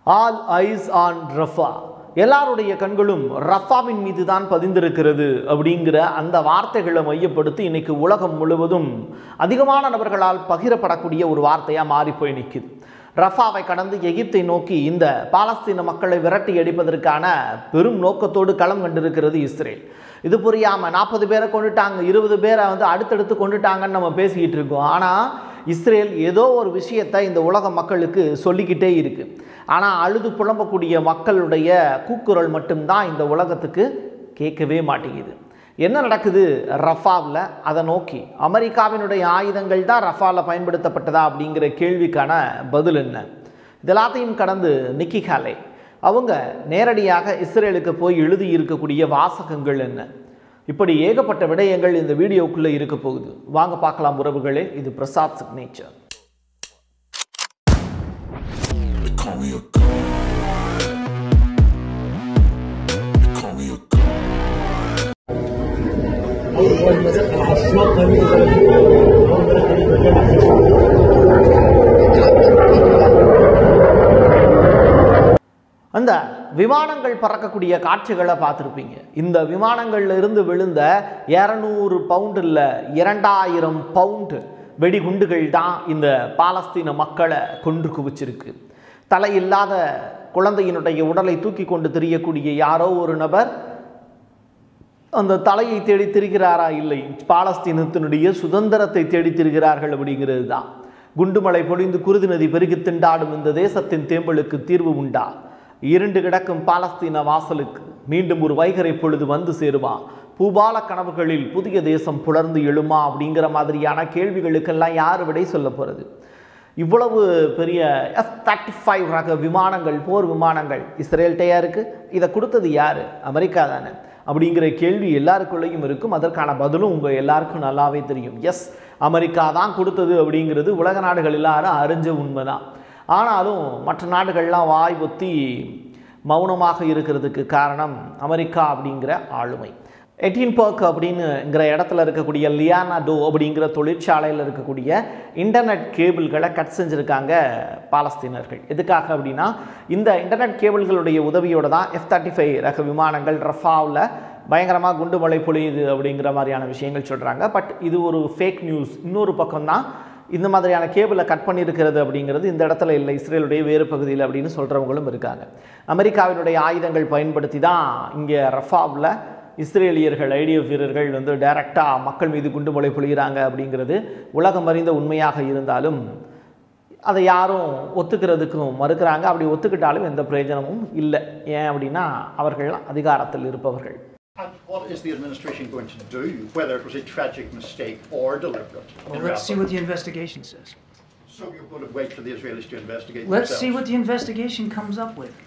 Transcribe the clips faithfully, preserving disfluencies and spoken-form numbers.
All eyes on Rafah. எல்லாருடைய கண்களும் ரஃபாவின் மீது தான் பதிந்திருக்கிறது அப்படிங்கிற அந்த வார்த்தைகளை மையப்படுத்தி இன்னைக்கு உலகம் முழுவதும் அதிகமான நபர்களால் பகிரப்படக்கூடிய ஒரு வார்த்தையாக மாறி போய் நிற்குது. ரஃபாவை கடந்து எகிப்தை நோக்கி இந்த பாலஸ்தீன மக்களை விரட்டி அடிப்பதற்கான பெரும் நோக்கத்தோடு களம் கண்டிருக்கிறது இஸ்ரேல். இது புரியாமல் நாற்பது பேரை கொண்டுட்டாங்க, இருபது பேரை வந்து அடுத்தடுத்து கொண்டுட்டாங்கன்னு நம்ம பேசிக்கிட்டு இருக்கோம். ஆனால் இஸ்ரேல் ஏதோ ஒரு விஷயத்தை இந்த உலக மக்களுக்கு சொல்லிக்கிட்டே இருக்குது. ஆனால் அழுது புலம்பக்கூடிய மக்களுடைய கூக்குரல் மட்டும்தான் இந்த உலகத்துக்கு கேட்கவே மாட்டேங்குது. என்ன நடக்குது ரஃபாவில்? அதை நோக்கி அமெரிக்காவினுடைய ஆயுதங்கள் தான் ரஃபாவில் பயன்படுத்தப்பட்டதா அப்படிங்கிற கேள்விக்கான பதில் என்ன? இதெல்லாத்தையும் கடந்து நிக்கி ஹேலே அவங்க நேரடியாக இஸ்ரேலுக்கு போய் எழுதி இருக்கக்கூடிய வாசகங்கள் என்ன? இப்படி ஏகப்பட்ட விடயங்கள் இந்த வீடியோக்குள்ளே இருக்க போகுது. வாங்க பார்க்கலாம் உறவுகளே. இது பிரசாத் சிக்னேச்சர். அந்த விமானங்கள் பறக்கக்கூடிய காட்சிகளை பார்த்துருப்பீங்க. இந்த விமானங்கள்ல இருந்து விழுந்த இரநூறு பவுண்டு இல்லை இரண்டாயிரம் பவுண்டு வெடிகுண்டுகள் தான் இந்த பாலஸ்தீன மக்களை கொன்று குவிச்சிருக்கு. தலையில்லாத குழந்தையினுடைய உடலை தூக்கி கொண்டு திரியக்கூடிய யாரோ ஒரு நபர் அந்த தலையை தேடி திரிகிறாரா? இல்லை, பாலஸ்தீனத்தினுடைய சுதந்திரத்தை தேடி திரிகிறார்கள் அப்படிங்கிறது தான். குண்டுமலை பொழிந்து குருதி நதி பெருகி திண்டாடும் இந்த தேசத்தின் தேம்பலுக்கு தீர்வு உண்டா? இருண்டு கிடக்கும் பாலஸ்தீன வாசலுக்கு மீண்டும் ஒரு வைகரை பொழுது வந்து சேருமா? பூபால கனவுகளில் புதிய தேசம் புலர்ந்து எழுமா? அப்படிங்கிற மாதிரியான கேள்விகளுக்கெல்லாம் யார் விடை சொல்ல போகிறது? இவ்வளவு பெரிய எஃப் தேர்ட்டி ஃபைவ் ரக விமானங்கள், போர் விமானங்கள் இஸ்ரேல்கிட்டையா இருக்குது. இதை கொடுத்தது யார்? அமெரிக்கா தானே அப்படிங்கிற கேள்வி எல்லாருக்குள்ளேயும் இருக்கும். அதற்கான பதிலும் உங்கள் எல்லாருக்கும் நல்லாவே தெரியும். எஸ், அமெரிக்கா தான் கொடுத்தது அப்படிங்கிறது உலக நாடுகள் எல்லாரும் அறிஞ்ச உண்மைதான். ஆனாலும் மற்ற நாடுகள்லாம் வாய் ஒத்தி மௌனமாக இருக்கிறதுக்கு காரணம் அமெரிக்கா அப்படிங்கிற ஆளுமை. எட்டின்பர்க் அப்படின்னுங்கிற இடத்துல இருக்கக்கூடிய லியானாடோ அப்படிங்கிற தொழிற்சாலையில் இருக்கக்கூடிய இன்டர்நெட் கேபிள்களை கட் செஞ்சுருக்காங்க பாலஸ்தீனர்கள். எதுக்காக அப்படின்னா, இந்த இன்டர்நெட் கேபிள்களுடைய உதவியோடு தான் எஃப் தேர்ட்டி ஃபைவ் ரக விமானங்கள் ரஃபாவில் பயங்கரமாக குண்டு மழை பொழியுது அப்படிங்கிற மாதிரியான விஷயங்கள் சொல்கிறாங்க. பட் இது ஒரு ஃபேக் நியூஸ். இன்னொரு பக்கம்தான் இந்த மாதிரியான கேபிளை கட் பண்ணியிருக்கிறது அப்படிங்கிறது இந்த இடத்துல இல்லை, இஸ்ரேலுடைய வேறு பகுதியில் அப்படின்னு சொல்கிறவங்களும் இருக்காங்க. அமெரிக்காவினுடைய ஆயுதங்கள் பயன்படுத்தி தான் இங்கே ரஃபாவில் இஸ்ரேலியர்கள், ஐடிஎஃப் வீரர்கள் வந்து டைரெக்டாக மக்கள் மீது குண்டு மழை பொழிகிறாங்க அப்படிங்கிறது உலகம் அறிந்த உண்மையாக இருந்தாலும் அதை யாரும் ஒத்துக்கிறதுக்கும் மறுக்கிறாங்க. அப்படி ஒத்துக்கிட்டாலும் எந்த பிரயோஜனமும் இல்லை. ஏன் அப்படின்னா அவர்கள் அதிகாரத்தில் இருப்பவர்கள். And what is the administration going to do, whether it was a tragic mistake or deliberate? Well, let's see what the investigation says. So you're going to wait for the Israelis to investigate Let's themselves? see what the investigation comes up with.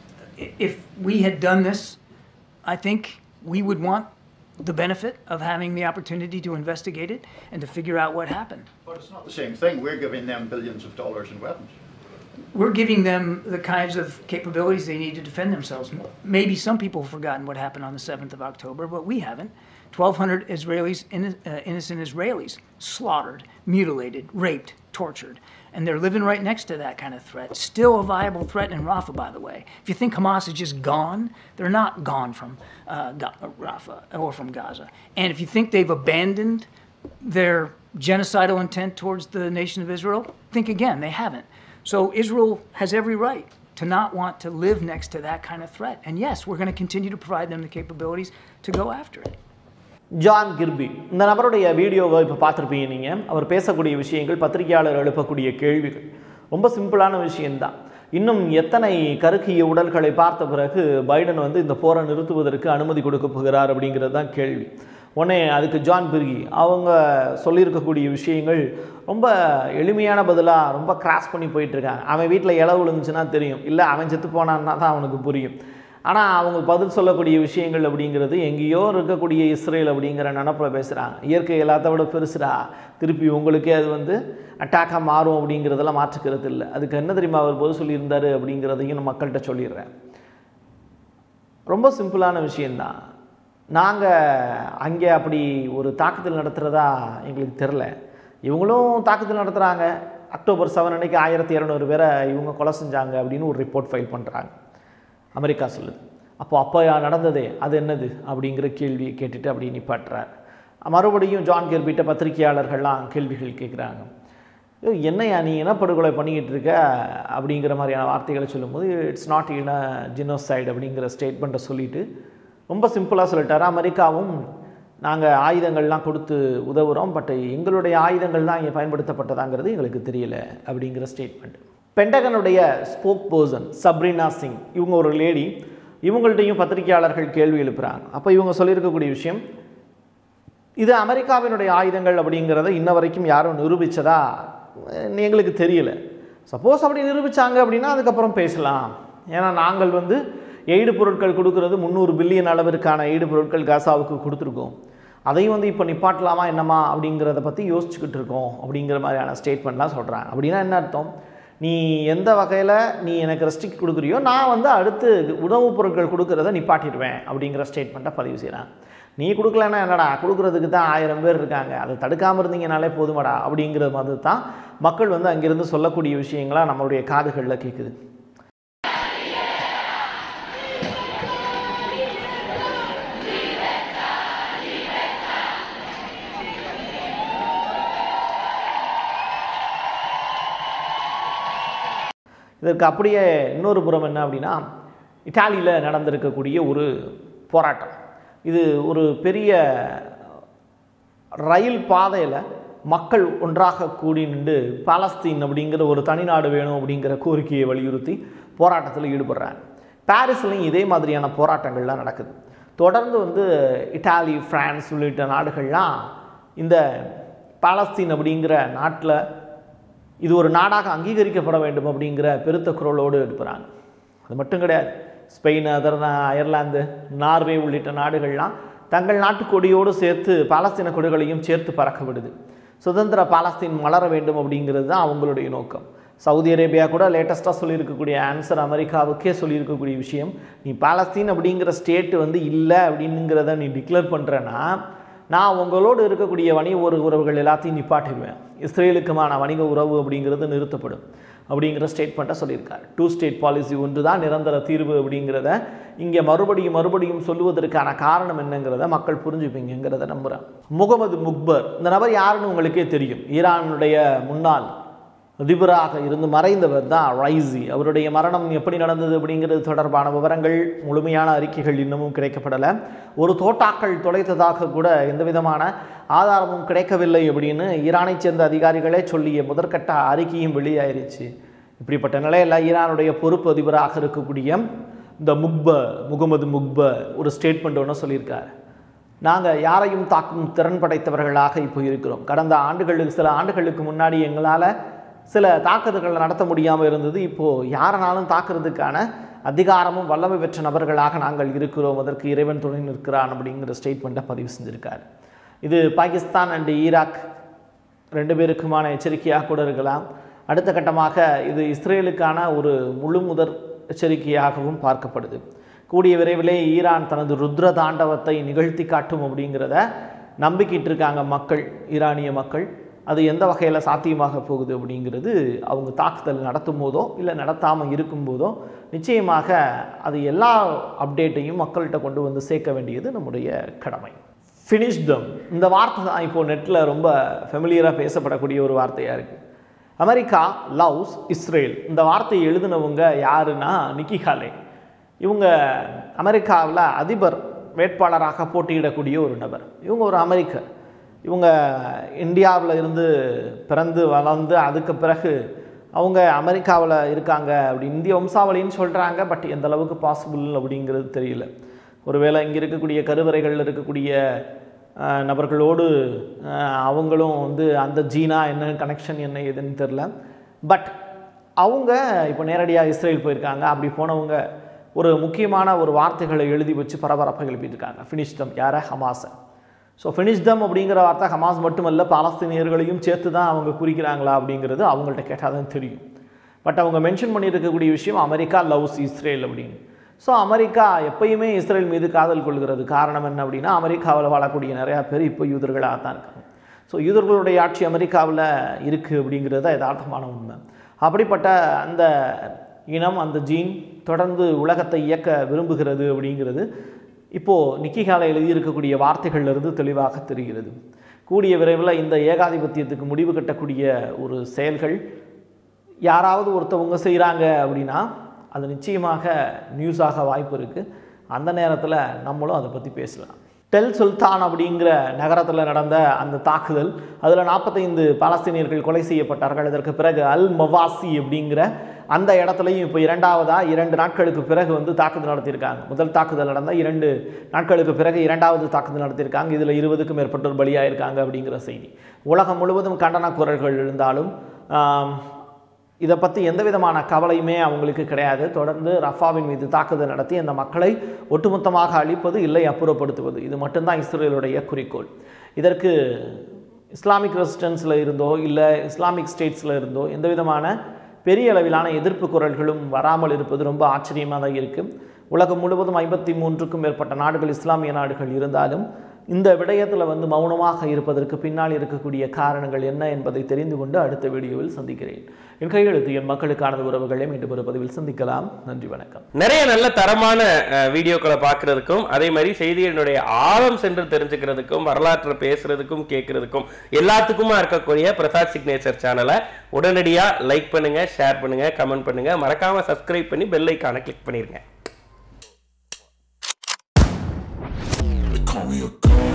If we had done this, I think we would want the benefit of having the opportunity to investigate it and to figure out what happened. But it's not the same thing. We're giving them billions of dollars in weapons. We're giving them the kinds of capabilities they need to defend themselves. Maybe some people have forgotten what happened on the seventh of October, but we haven't. twelve hundred Israelis, uh, innocent Israelis, slaughtered, mutilated, raped, tortured. And they're living right next to that kind of threat. Still a viable threat in Rafah, by the way. If you think Hamas is just gone, they're not gone from uh, Rafah or from Gaza. And if you think they've abandoned their genocidal intent towards the nation of Israel, think again, they haven't. So Israel has every right to not want to live next to that kind of threat. And yes, we're going to continue to provide them the capabilities to go after it. John Kirby, இந்த நபருடைய வீடியோவை இப்போ பார்த்துருப்பீங்க நீங்கள். அவர் பேசக்கூடிய விஷயங்கள், பத்திரிகையாளர் எழுப்பக்கூடிய கேள்விகள் ரொம்ப சிம்பிளான விஷயம்தான். இன்னும் எத்தனை கருக்கிய உடல்களை பார்த்த பிறகு பைடன் வந்து இந்த போரை நிறுத்துவதற்கு அனுமதி கொடுக்க போகிறார் அப்படிங்கிறது தான் கேள்வி. உடனே அதுக்கு ஜான் பிர்கி அவங்க சொல்லியிருக்கக்கூடிய விஷயங்கள் ரொம்ப எளிமையான பதிலாக ரொம்ப கிராஸ் பண்ணி போயிட்டுருக்காங்க. அவன் வீட்டில் இலை விழுந்துச்சுன்னா தெரியும், இல்லை அவன் செத்து போனான்னா தான் அவனுக்கு புரியும். ஆனால் அவங்க பதில் சொல்லக்கூடிய விஷயங்கள் அப்படிங்கிறது எங்கேயோ இருக்கக்கூடிய இஸ்ரேல் அப்படிங்கிற நினப்பில் பேசுகிறாங்க. இயற்கை எல்லாத்த விட பெருசுடா, திருப்பி உங்களுக்கே அது வந்து அட்டாக்காக மாறும் அப்படிங்கிறதெல்லாம் மாற்றுக்கிறது இல்லை. அதுக்கு என்ன தெரியுமா அவர் பதில் சொல்லியிருந்தார் அப்படிங்கிறதையும் நான் மக்கள்கிட்ட சொல்லிடுறேன். ரொம்ப சிம்பிளான விஷயந்தான். நாங்கள் அங்கே அப்படி ஒரு தாக்குதல் நடத்துகிறதா எங்களுக்கு தெரில. இவங்களும் தாக்குதல் நடத்துகிறாங்க, அக்டோபர் செவன் அன்னைக்கு ஆயிரத்தி இரநூறு பேரை இவங்க கொலை செஞ்சாங்க அப்படின்னு ஒரு ரிப்போர்ட் ஃபைல் பண்ணுறாங்க. அமெரிக்கா சொல்லுது. அப்போ அப்போ நடந்ததே அது என்னது அப்படிங்கிற கேள்வியை கேட்டுட்டு அப்படி நிப்பாட்டுறார். மறுபடியும் ஜான் கெர்பிட்ட பத்திரிகையாளர்கள்லாம் கேள்விகள் கேட்குறாங்க. என்னையா நீ இனப்படுகொலை பண்ணிக்கிட்டு இருக்க அப்படிங்கிற மாதிரியான வார்த்தைகளை சொல்லும்போது it's not in a genocide அப்படிங்கிற ஸ்டேட்மெண்ட்டை சொல்லிவிட்டு ரொம்ப சிம்பிளாக சொல்லிட்டார். அமெரிக்காவும் நாங்கள் ஆயுதங்கள்லாம் கொடுத்து உதவுகிறோம், பட் எங்களுடைய ஆயுதங்கள் தான் இங்கே பயன்படுத்தப்பட்டதாங்கிறது எங்களுக்கு தெரியல அப்படிங்கிற ஸ்டேட்மெண்ட். பென்டகனுடைய ஸ்போக் பர்சன் சப்ரினா சிங், இவங்க ஒரு லேடி, இவங்கள்ட்டையும் பத்திரிகையாளர்கள் கேள்வி எழுப்புகிறாங்க. அப்போ இவங்க சொல்லியிருக்கக்கூடிய விஷயம், இது அமெரிக்காவினுடைய ஆயுதங்கள் அப்படிங்கிறத இன்ன வரைக்கும் யாரும் நிரூபித்ததா எங்களுக்கு தெரியல. சப்போஸ் அப்படி நிரூபித்தாங்க அப்படின்னா அதுக்கப்புறம் பேசலாம். ஏன்னா நாங்கள் வந்து எய்டு பொருட்கள் கொடுக்கறது முந்நூறு பில்லியன் அளவிற்கான எய்டு பொருட்கள் காசாவுக்கு கொடுத்துருக்கோம். அதையும் வந்து இப்போ நிப்பாட்டலாமா என்னமா அப்படிங்கிறத பற்றி யோசிச்சுக்கிட்டு இருக்கோம் அப்படிங்கிற மாதிரியான ஸ்டேட்மெண்ட்லாம் சொல்கிறாங்க. அப்படின்னா என்ன அர்த்தம்? நீ எந்த வகையில் நீ எனக்கு ரெஸ்ட்ரிக்ட் கொடுக்குறியோ நான் வந்து அடுத்து உணவுப் பொருட்கள் கொடுக்கறத நிப்பாட்டிடுவேன் அப்படிங்கிற ஸ்டேட்மெண்ட்டை பதிவு செய்கிறேன். நீ கொடுக்கலன்னா என்னடா, கொடுக்குறதுக்கு தான் ஆயிரம் பேர் இருக்காங்க, அதை தடுக்காமல் இருந்தீங்கனாலே போதுமாடா அப்படிங்கிற மாதிரி தான் மக்கள் வந்து அங்கிருந்து சொல்லக்கூடிய விஷயங்களாக நம்மளுடைய காதுகளில் கேட்குது. இதற்கு அப்படியே இன்னொரு புறம் என்ன அப்படின்னா, இத்தாலியில் நடந்திருக்கக்கூடிய ஒரு போராட்டம். இது ஒரு பெரிய ரயில் பாதையில் மக்கள் ஒன்றாக கூடி நின்று பாலஸ்தீன் அப்படிங்கிற ஒரு தனிநாடு வேணும் அப்படிங்கிற கோரிக்கையை வலியுறுத்தி போராட்டத்தில் ஈடுபடுறாங்க. பாரிஸ்லையும் இதே மாதிரியான போராட்டங்கள்லாம் நடக்குது. தொடர்ந்து வந்து இத்தாலி, பிரான்ஸ் உள்ளிட்ட நாடுகள்லாம் இந்த பாலஸ்தீன் அப்படிங்கிற நாட்டில் இது ஒரு நாடாக அங்கீகரிக்கப்பட வேண்டும் அப்படிங்கிற பெருத்த குரலோடு எடுப்புறாங்க. அது மட்டும் கிடையாது, ஸ்பெயின், அதர் அயர்லாந்து, நார்வே உள்ளிட்ட நாடுகள்லாம் தங்கள் நாட்டு கொடியோடு சேர்த்து பாலஸ்தீன கொடிகளையும் சேர்த்து பறக்க விடுது. சுதந்திர பாலஸ்தீன் மலர வேண்டும் அப்படிங்கிறது தான் அவங்களுடைய நோக்கம். சவுதி அரேபியா கூட லேட்டஸ்ட்டாக சொல்லியிருக்கக்கூடிய ஆன்சர் அமெரிக்காவுக்கே சொல்லியிருக்கக்கூடிய விஷயம், நீ பாலஸ்தீன் அப்படிங்கிற ஸ்டேட்டு வந்து இல்லை அப்படிங்கிறத நீ டிக்ளேர் பண்ணுறேன்னா நான் உங்களோடு இருக்கக்கூடிய வணிக உறவுகள் எல்லாத்தையும் நிப்பாட்டிடுவேன், இஸ்ரேலுக்குமான வணிக உறவு அப்படிங்கிறது நிறுத்தப்படும் அப்படிங்கிற ஸ்டேட்மெண்ட்டை சொல்லியிருக்காரு. டூ ஸ்டேட் பாலிசி ஒன்று தான் நிரந்தர தீர்வு அப்படிங்கிறத இங்கே மறுபடியும் மறுபடியும் சொல்லுவதற்கான காரணம் என்னங்கிறத மக்கள் புரிஞ்சுப்பீங்கிறத நம்புகிறேன். முகமது முக்பர், இந்த நபர் யாருன்னு உங்களுக்கே தெரியும். ஈரானுடைய முன்னாள் அதிபராக இருந்து மறைந்தவர் தான் ரைசி. அவருடைய மரணம் எப்படி நடந்தது அப்படிங்கிறது தொடர்பான விவரங்கள், முழுமையான அறிக்கைகள் இன்னமும் கிடைக்கப்படலை. ஒரு தோட்டாக்கள் தொலைத்ததாக கூட எந்த விதமான ஆதாரமும் கிடைக்கவில்லை அப்படின்னு ஈரானை சேர்ந்த அதிகாரிகளே சொல்லிய முதற்கட்ட அறிக்கையும் வெளியாயிருச்சு. இப்படிப்பட்ட நிலையில் ஈரானுடைய பொறுப்பு அதிபராக இருக்கக்கூடிய இந்த முக்பர், முகமது முக்பர் ஒரு ஸ்டேட்மெண்ட் ஒன்று சொல்லியிருக்காரு. நாங்கள் யாரையும் தாக்கும் திறன் படைத்தவர்களாக இப்போ இருக்கிறோம். கடந்த ஆண்டுகளுக்கு சில ஆண்டுகளுக்கு முன்னாடி எங்களால் சில தாக்குதல்களை நடத்த முடியாமல் இருந்தது. இப்போது யாரனாலும் தாக்குறதுக்கான அதிகாரமும் வல்லமை பெற்ற நபர்களாக நாங்கள் இருக்கிறோம், அதற்கு இறைவன் துணை நிற்கிறான் அப்படிங்கிற ஸ்டேட்மெண்ட்டை பதிவு செஞ்சுருக்கார். இது பாகிஸ்தான் அண்டு ஈராக் ரெண்டு பேருக்குமான எச்சரிக்கையாக கூட இருக்கலாம். அடுத்த கட்டமாக இது இஸ்ரேலுக்கான ஒரு முழு முதற் எச்சரிக்கையாகவும் பார்க்கப்படுது. கூடிய விரைவிலே ஈரான் தனது ருத்ர தாண்டவத்தை நிகழ்த்தி காட்டும் அப்படிங்கிறத நம்பிக்கிட்டு இருக்காங்க மக்கள், ஈரானிய மக்கள். அது எந்த வகையில் சாத்தியமாக போகுது அப்படிங்கிறது அவங்க தாக்குதல் நடத்தும் போதோ இல்லை நடத்தாமல் இருக்கும்போதோ நிச்சயமாக அது எல்லா அப்டேட்டையும் மக்கள்கிட்ட கொண்டு வந்து சேர்க்க வேண்டியது நம்முடைய கடமை. ஃபினிஷ் தம், இந்த வார்த்தை தான் இப்போது நெட்டில் ரொம்ப ஃபெமிலியராக பேசப்படக்கூடிய ஒரு வார்த்தையாக இருக்குது. அமெரிக்கா லவ்ஸ் இஸ்ரேல், இந்த வார்த்தையை எழுதினவங்க யாருன்னா நிக்கி ஹாலே. இவங்க அமெரிக்காவில் அதிபர் வேட்பாளராக போட்டியிடக்கூடிய ஒரு நபர். இவங்க ஒரு அமெரிக்கர். இவங்க இந்தியாவில் இருந்து பிறந்து வளர்ந்து அதுக்கு பிறகு அவங்க அமெரிக்காவில் இருக்காங்க அப்படி இந்திய வம்சாவளின்னு சொல்கிறாங்க. பட் எந்த அளவுக்கு பாசிபிள் அப்படிங்கிறது தெரியல. ஒருவேளை இங்கே இருக்கக்கூடிய கருவறைகளில் இருக்கக்கூடிய நபர்களோடு அவங்களும் வந்து அந்த ஜீனா என்ன கனெக்ஷன் என்ன ஏதுன்னு தெரில. பட் அவங்க இப்போ நேரடியாக இஸ்ரேல் போயிருக்காங்க. அப்படி போனவங்க ஒரு முக்கியமான ஒரு வார்த்தைகளை எழுதி வச்சு பரபரப்பை எழுப்பிட்டுருக்காங்க. ஃபினிஷ் தம், யாரை? ஹமாஸை. ஸோ ஃபினிஷ் தம் அப்படிங்கிற வார்த்தை ஹமாஸ் மட்டுமல்ல, பாலஸ்தீனியர்களையும் சேர்த்து தான் அவங்க குறிக்கிறாங்களா அப்படிங்கிறது அவங்கள்ட்ட கேட்டால் தான் தெரியும். பட் அவங்க மென்ஷன் பண்ணியிருக்கக்கூடிய விஷயம் அமெரிக்கா லவ்ஸ் இஸ்ரேல் அப்படின்னு. ஸோ அமெரிக்கா எப்பயுமே இஸ்ரேல் மீது காதல் கொள்கிறது. காரணம் என்ன அப்படின்னா, அமெரிக்காவில் வாழக்கூடிய நிறையா பேர் இப்போ யூதர்களாக தான் இருக்காங்க. ஸோ யூதர்களுடைய ஆட்சி அமெரிக்காவில் இருக்குது அப்படிங்கிறது தான் யதார்த்தமான உண்மை. அப்படிப்பட்ட அந்த இனம், அந்த ஜீன் தொடர்ந்து உலகத்தை இயக்க விரும்புகிறது அப்படிங்கிறது இப்போது நிக்கி ஹேலே எழுதியிருக்கக்கூடிய வார்த்தைகளிலிருந்து தெளிவாக தெரிகிறது. கூடிய விரைவில் இந்த ஏகாதிபத்தியத்துக்கு முடிவு கட்டக்கூடிய ஒரு செயல்கள் யாராவது ஒருத்தவங்க செய்கிறாங்க அப்படின்னா அது நிச்சயமாக நியூஸாக வாய்ப்பு இருக்குது. அந்த நேரத்தில் நம்மளும் அதை பற்றி பேசலாம். டெல் சுல்தான் அப்படிங்கிற நகரத்தில் நடந்த அந்த தாக்குதல், அதில் நாற்பத்தைந்து பாலஸ்தீனியர்கள் கொலை செய்யப்பட்டார்கள். அதற்கு பிறகு அல் மவாசி அப்படிங்கிற அந்த இடத்துலையும் இப்போ இரண்டாவதாக இரண்டு நாட்களுக்கு பிறகு வந்து தாக்குதல் நடத்தியிருக்காங்க. முதல் தாக்குதல் நடந்தால் இரண்டு நாட்களுக்கு பிறகு இரண்டாவது தாக்குதல் நடத்தியிருக்காங்க. இதில் இருபதுக்கும் மேற்பட்டோர் பலியாயிருக்காங்க அப்படிங்கிற செய்தி. உலகம் முழுவதும் கண்டன குரல்கள் இருந்தாலும் இதை பற்றி எந்த விதமான கவலையுமே அவங்களுக்கு கிடையாது. தொடர்ந்து ரஃபாவின் மீது தாக்குதல் நடத்தி அந்த மக்களை ஒட்டுமொத்தமாக அழிப்பது, இல்லை அப்புறப்படுத்துவது, இது மட்டும்தான் இஸ்ரேலுடைய குறிக்கோள். இதற்கு இஸ்லாமிக் ரெசிஸ்டன்ஸில் இருந்தோ இல்லை இஸ்லாமிக் ஸ்டேட்ஸில் இருந்தோ எந்த விதமான பெரிய அளவிலான எதிர்ப்பு குரல்களும் வராமல் இருப்பது ரொம்ப ஆச்சரியமாக தான் இருக்குது. உலகம் முழுவதும் ஐம்பத்தி மூன்றுக்கும் மேற்பட்ட நாடுகள் இஸ்லாமிய நாடுகள் இருந்தாலும் இந்த விடயத்தில் வந்து மௌனமாக இருப்பதற்கு பின்னால் இருக்கக்கூடிய காரணங்கள் என்ன என்பதை தெரிந்து கொண்டு அடுத்த வீடியோவில் சந்திக்கிறேன். என் கையெழுத்து என் மக்களுக்கான உறவுகளை மீண்டும் ஒரு பதிவில் சந்திக்கலாம். நன்றி, வணக்கம். நிறைய நல்ல தரமான வீடியோக்களை பார்க்கறதுக்கும் அதே மாதிரி செய்தியினுடைய ஆழம் சென்று தெரிஞ்சுக்கிறதுக்கும் வரலாற்றை பேசுறதுக்கும் கேட்கறதுக்கும் எல்லாத்துக்குமா இருக்கக்கூடிய பிரசாத் சிக்னேச்சர் சேனலை உடனடியா லைக் பண்ணுங்க, ஷேர் பண்ணுங்க, கமெண்ட் பண்ணுங்க, மறக்காம சப்ஸ்கிரைப் பண்ணி பெல் ஐகானை கிளிக் பண்ணிருங்க. Call me a god.